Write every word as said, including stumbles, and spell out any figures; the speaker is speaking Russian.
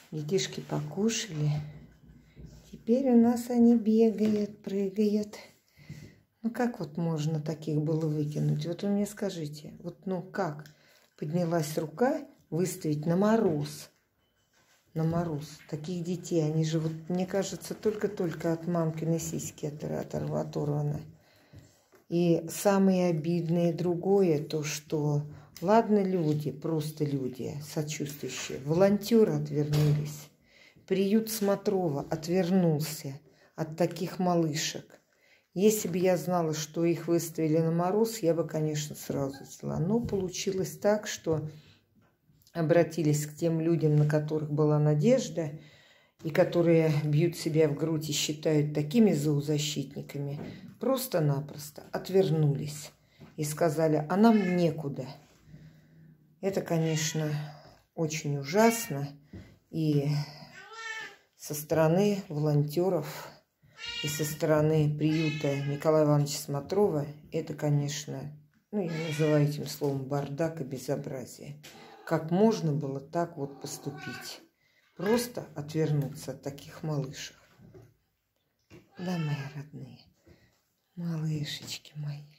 Детишки покушали. Теперь у нас они бегают, прыгают. Ну как вот можно таких было выкинуть? Вот вы мне скажите, вот ну как поднялась рука выставить на мороз? На мороз. Таких детей, они же, вот, мне кажется, только-только от мамкиной сиськи оторваны. И самое обидное другое, то что, ладно, люди, просто люди, сочувствующие, волонтеры отвернулись. Приют Смотрова отвернулся от таких малышек. Если бы я знала, что их выставили на мороз, я бы, конечно, сразу взяла. Но получилось так, что обратились к тем людям, на которых была надежда, и которые бьют себя в грудь и считают такими зоозащитниками, просто-напросто отвернулись и сказали, а нам некуда. Это, конечно, очень ужасно. И со стороны волонтеров, и со стороны приюта Николая Ивановича Смотрова, это, конечно, ну, я называю этим словом бардак и безобразие. Как можно было так вот поступить? Просто отвернуться от таких малышек. Да, мои родные, малышечки мои.